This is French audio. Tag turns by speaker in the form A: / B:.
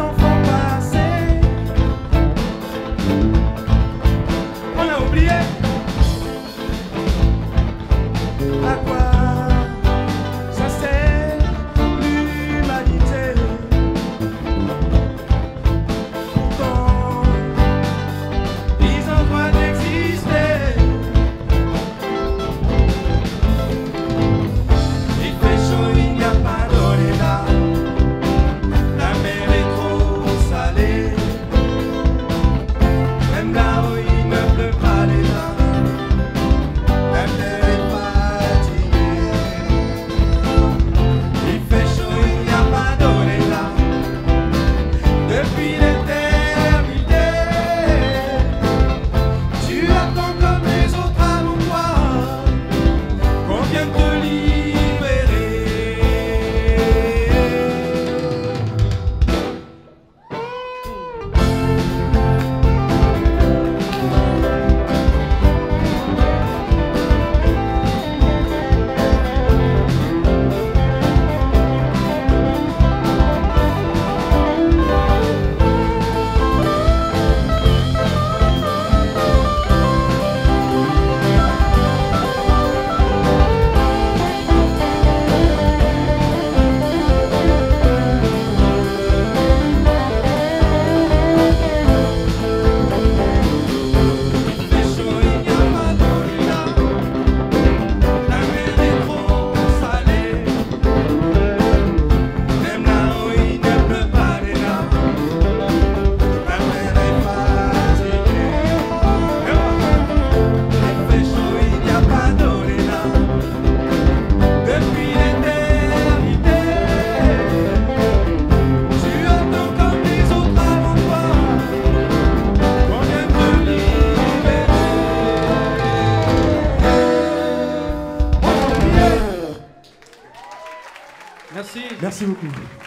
A: temps font passer. On a oublié à quoi ça sert l'humanité. Pourtant, ils ont droit d'exister. Il fait chaud, il n'y a pas d'eau là. La mer est trop salée. Même là où il ne pleut pas les là. La terre est fatiguée. Il fait chaud, il n'y a pas d'eau là. Depuis l'éternité, tu attends comme les autres avant toi qu'on vienne te libérer.
B: Merci.
C: Merci beaucoup.